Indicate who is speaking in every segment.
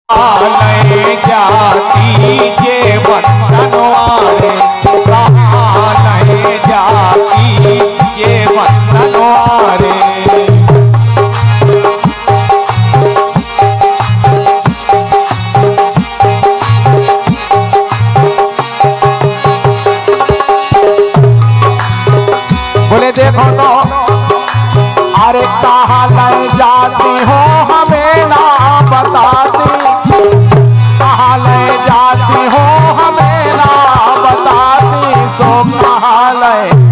Speaker 1: ले जाती ये बंधनवारे, कहाँ ले जाती ये बंधनवारे। बोले देखो तो अरे कहाँ ले जाती हो हमें ना बताती, कहाँ ले जाती हो हमें ना बताती, सो कहाँ ले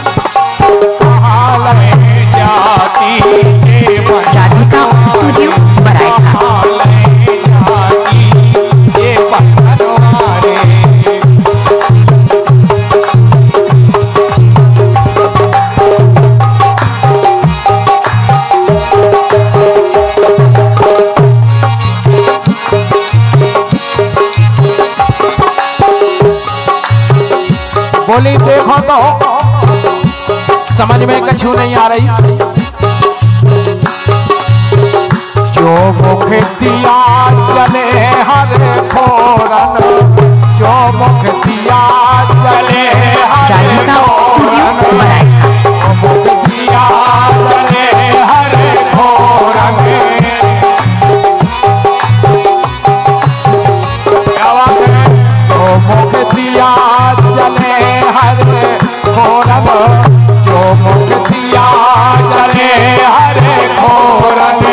Speaker 1: जाती ये
Speaker 2: राधिका स्टूडियो बराइथा।
Speaker 1: कहाँ ले जाती ये बंधनवारे। बोली देखो तो समझ में कछु नहीं आ रही। जो मुख दिया चले हर फोरन, जो मुख दिया चले हर फोरन, जो मुख दिया चले हर फोरन। क्या बात है? जो मुख दिया चले हर फोरन, जो मुख दिया चले हर फोरन।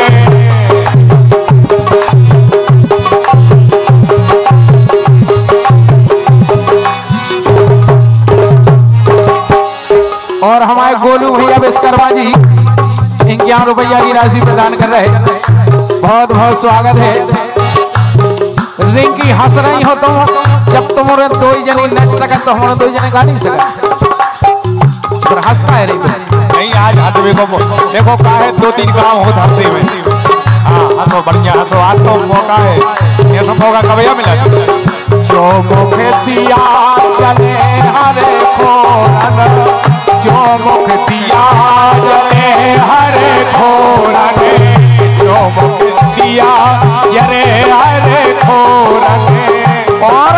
Speaker 1: और हमारे गोलू भैया विश्वकर्मा जी 51 रुपया की राशि प्रदान कर रहे हैं, बहुत बहुत स्वागत है। रिंकी हंस रही हो तुम, जब तुम्हारे दो ही जने नच सकत तो हमारे दो ही जने गा नहीं सकत, पर हंस का है नहीं। आज हंसवे को देखो का है, 2-3 काम हो हंसे में। हाँ हंसो बढ़िया हंसो, आज तो मौका है, ये सब मौका कब मिला। जो मुख दिया चले हरे फोरन, जो मुख दिया चले हरे फोरन, जो मुख दिया चले हरे फोरन। और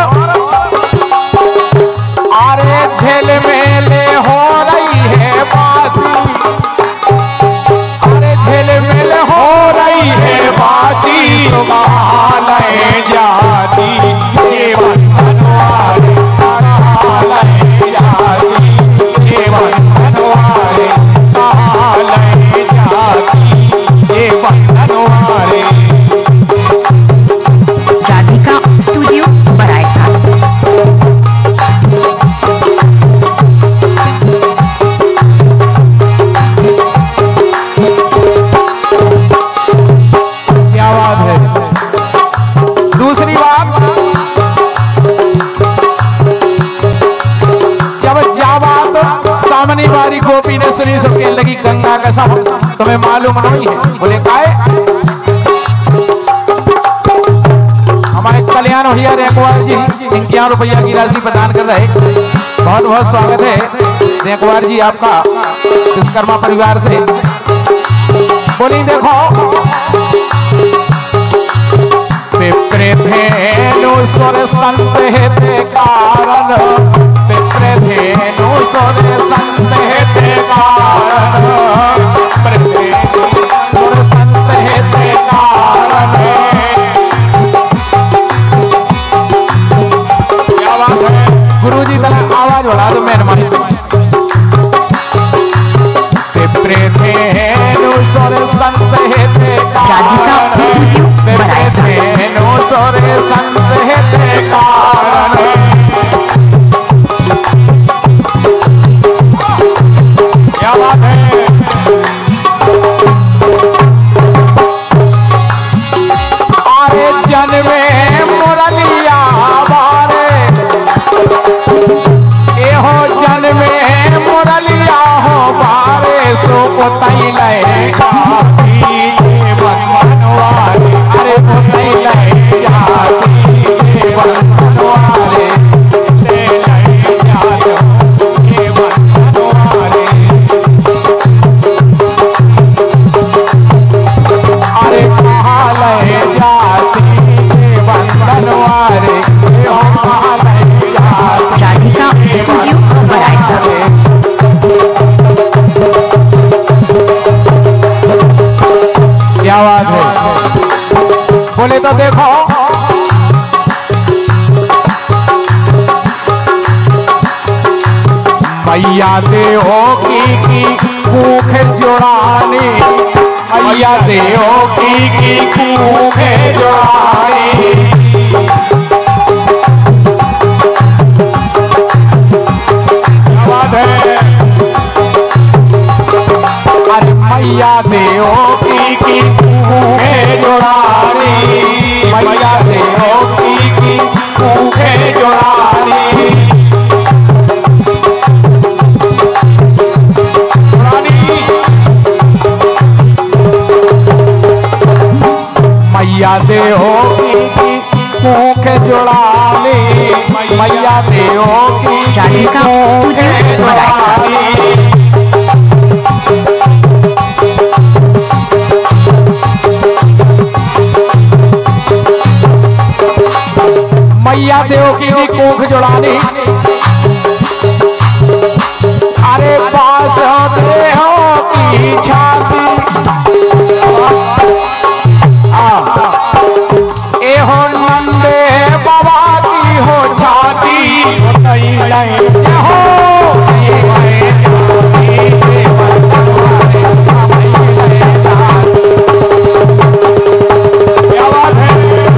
Speaker 1: अरे झेल मेले हो रही है बाती, अरे झेल मेले हो रही है बाती, कहाँ ले जाती ये बंधनवारे, कहाँ ले जाती ये बंधनवारे, कहाँ ले जाती ये बंधनवारे।
Speaker 2: राधिका स्टूडियो बराइथा।
Speaker 1: क्या बात है। दूसरी बात, जब जाबात सामने वाली गोपी ने सुनी सबके लगी गंगा कसम, तुम्हें मालूम नहीं है। बोले काहे? हमारे कल्याण भैया रेकवार जी 51 रुपया की राशि प्रदान कर रहे, बहुत बहुत स्वागत है रेकवार जी आपका विश्वकर्मा परिवार से। बोली देखो पिप्रे धेनु सुर संत हेते कारण, पिप्रे धेनु सुर संत हेते कारण, पिप्रे सुर संत हेते कारण। क्या बात है? गुरु जी तक आवाज बढ़ा दो मेहरबानी। पिप्रे धेनु सुर संत हेते कारण, पिप्रे धेनु सुर संत हेते कारण। क्या बात है? अरे जन्मे मुरलिया बारे, ए हो जन्मे मुरलिया हो बारे, सो पोतई ले जाती ये बंधनवारे, अरे पोतई ले जाती ये बंधनवारे, ले जाती ये बंधनवारे। अरे कहाँ ले जाती बंधनवारे हो कहाँ ले जाती।
Speaker 2: राधिका स्टूडियो बराइटा।
Speaker 1: क्या बात है, बोले तो देखो मैया देहो की भूख जोड़ानी, मैया देहो की भूख जोड़ानी। बात है अरे मैया देहो की भूख जोड़ानी, मैया देहो की भूख जोड़ानी। मैया देहो की भूख जोड़ानी, मैया देहो की
Speaker 2: राधिका स्टूडियो बराइटा।
Speaker 1: मैया देव की कोख जोड़ानी। अरे पास देहो की छाती, ए हो नंदे बाबा की हो छाती, हो क्या बात है।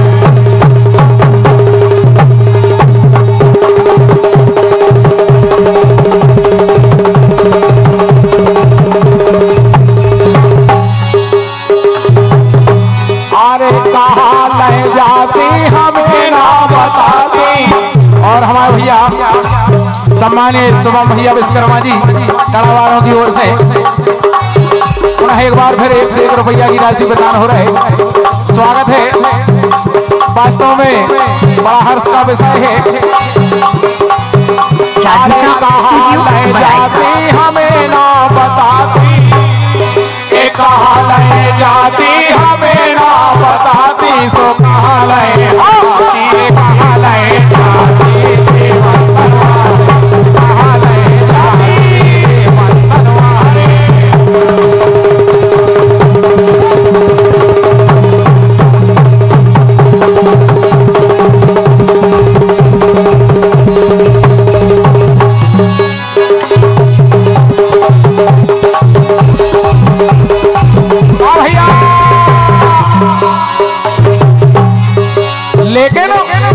Speaker 1: अरे कहाँ ले जाती हमें ना बताती। और हमारे भैया सम्मानित शुभम भैया विश्वकर्मा जी टड़ावालों की ओर से पुनः एक बार फिर 1 से 1 रुपया की राशि प्रदान हो रहे। स्वागत है, वास्तव में बड़ा हर्ष का विषय है।
Speaker 2: राधिका
Speaker 1: कहाँ ले
Speaker 2: स्टूडियो
Speaker 1: जाती हमें ना बताती, कहाँ ले जाती हमें ना बताती, सो कहाँ ले आती, कहाँ ले जाती कहाँ ले जाती बंधनवारे। लेकिन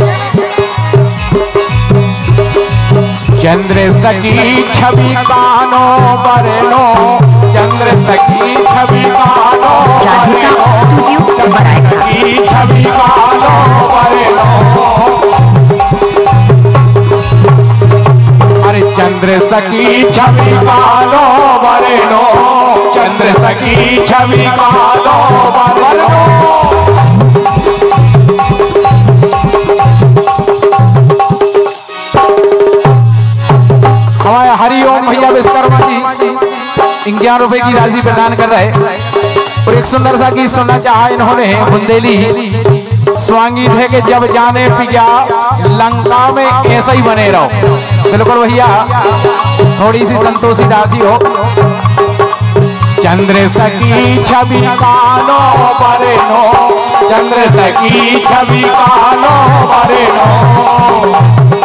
Speaker 1: चंद्र सखी छवि कानो बरनो, चंद्र सखी छवि कानो
Speaker 2: राधिका स्टूडियो बराइटा।
Speaker 1: छवि कानो बरनो। अरे चंद्र सखी छवि कानो बरनो, चंद्र सखी छवि कानो बरनो। हमारे हरिओम भैया विश्वकर्मा जी 11 रुपए की राशि प्रदान कर रहे और एक सुंदर सा गीत सुनना चाहा इन्होंने। बुंदेली स्वांगी थे कि जब जाने पिया लंका में ऐसा ही बने रहो। बिल्कुल भैया थोड़ी सी संतोषी राशि हो। चंद्र सखी छवि कानो बरनो, चंद्र सखी छवि कानो बरनो।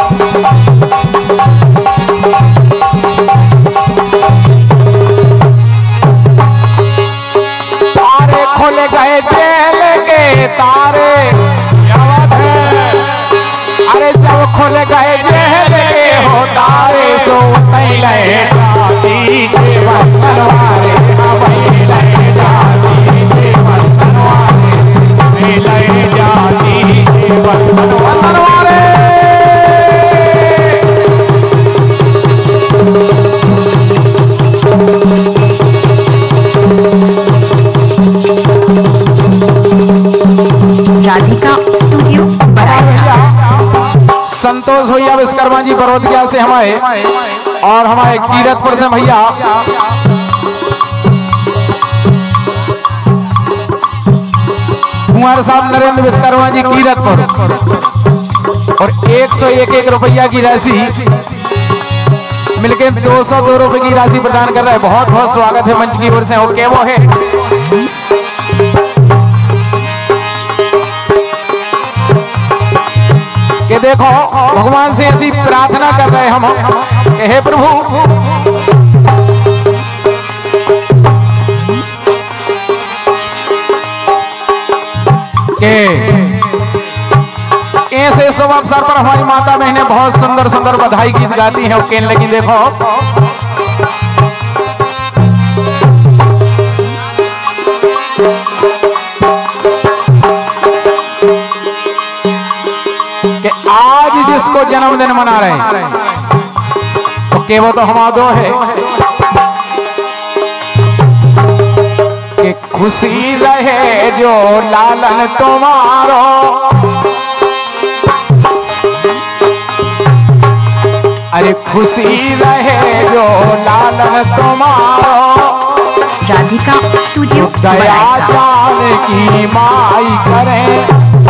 Speaker 1: खुल गए जेल के तारे, क्या बात है। अरे जब खुल गए जेल के हो तारे, सो तई ले जाती के बंधनवारे, वही ले जाती के बंधनवारे, वही ले जाती के बंधनवारे।
Speaker 2: राधिका स्टूडियो बराइटा।
Speaker 1: संतोष भैया विश्वकर्मा जी बरोदिया से हमारे और हमारे कीरतपुर से भैया कुंवर साहब नरेंद्र विश्वकर्मा जी कीरतपुर और 101 रुपया की राशि मिलकर 202 रुपए की राशि प्रदान कर रहा है। बहुत बहुत स्वागत है मंच की ओर से। ओके वो है कि देखो भगवान से ऐसी प्रार्थना कर रहे हम कि हे प्रभु ऐसे शुभ अवसर पर हमारी माता बहनें बहुत सुंदर सुंदर बधाई गीत गाती हैं और कहने लगी देखो कि आज जिसको जन्मदिन मना रहे हैं तो के वो तो हम दो है कि खुशी रहे जो लालन तुम्हारो अरे खुशी रहे जो लालन तुम्हारो
Speaker 2: राधिका स्टूडियो
Speaker 1: दया जान की माई करे